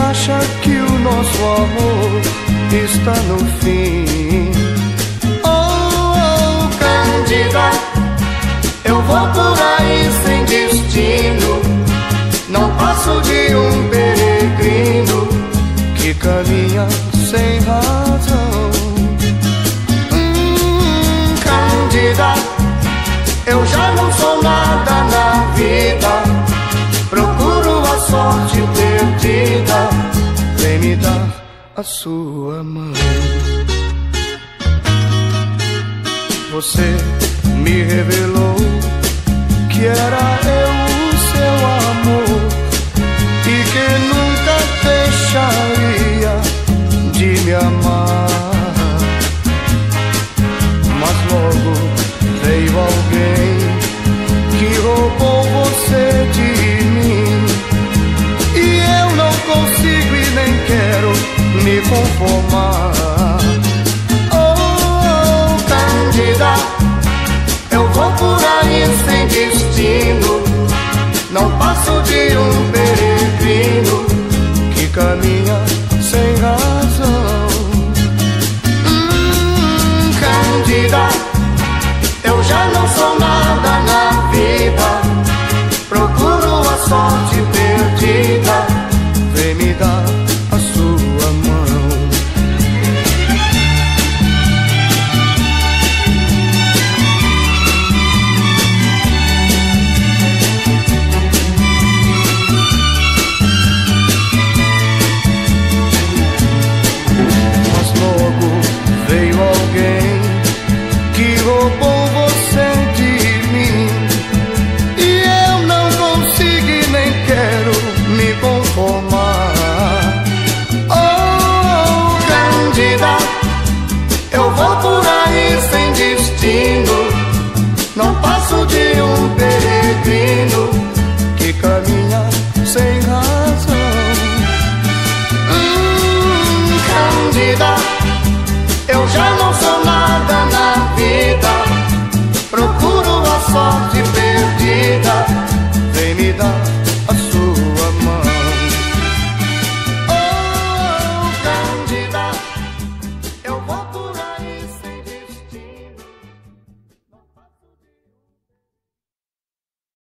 acha que o nosso amor está no fim. Oh, Cândida, eu vou por aí sem destino, não passo de um peregrino que caminha sem razão. Cândida, eu já não sou nada na vida, procuro a sorte perdida, vem me dar a sua mão. Você me revelou que era eu o seu amor e que nunca deixaria de me amar. Mas logo veio alguém que roubou você de mim, e eu não consigo e nem quero me conformar. Oh, Cândida, eu vou por aí sem destino, não passo de um peregrino que caminha sem razão. Cândida, eu já não sou nada na vida, procuro a sorte perdida, vem me dar a sua